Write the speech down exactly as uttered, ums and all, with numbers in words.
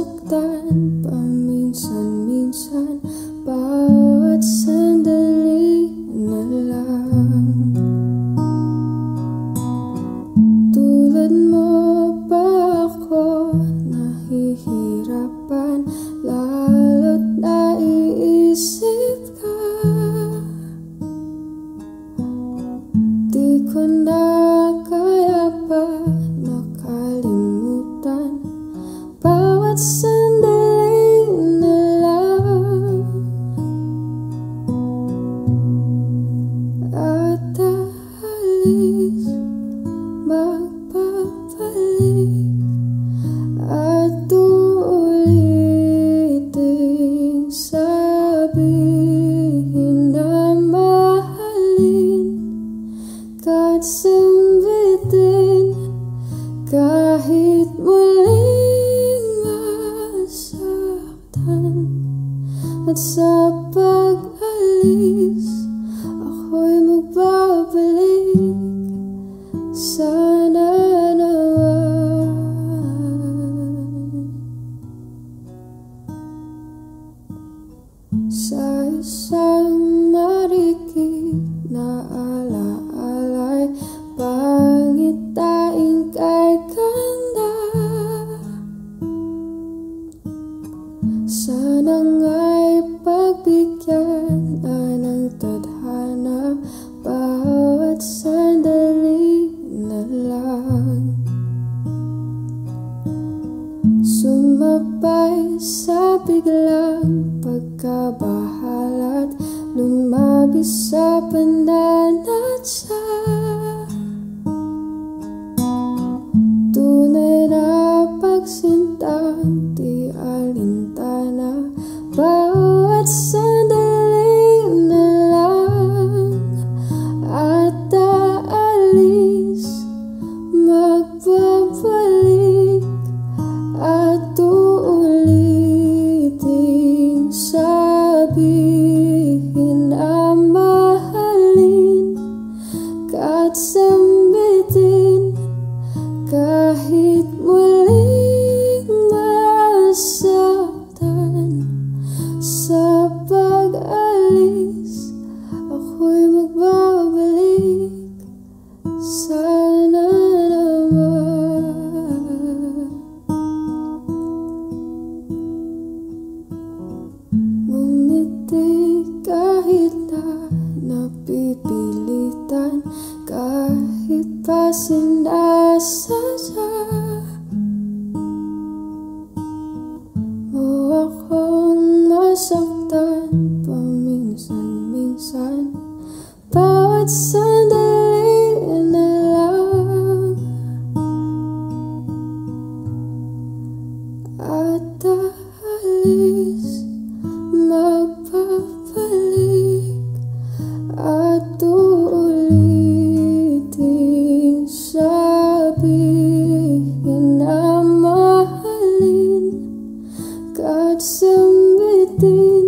masaktan paminsan-minsan, bawat sandali na lang. Tulad mo ba ako nahihirapan, lalo't naiisip ka? Di ko na kaya pa nakalimutan bawat sandali na lang. At aalis, magpapalik, at uuliting sabihin na mahalin, kahit sambitin, kahit muling masaktan. At sa pag-alis, ako'y magbabalik, sana naman. Sa isang marikit na ala-alay, pangitain kay ganda. Sana nga'y pagbigyan ng tadhana bawat sandali na lang. Sumabay sa biglang pagkabahalat, lumabis sa pananatsa. Tunay na pagsintang di alintana, bawat sandali na lang. At aalis, magbabalik, at uuliting sabihin na mahalin, kahit sambitin, kahit muling masaktan. Sa pag-alis, ako'y magbabalik, sana naman. Ngumiti kahit na napipilitan, kahit pa sinasadya mo akong masaktan paminsan-minsan, bawat sandali na lang. At aalis, magpapalik, at uuliting sabihin na mahalin, kahit sambitin,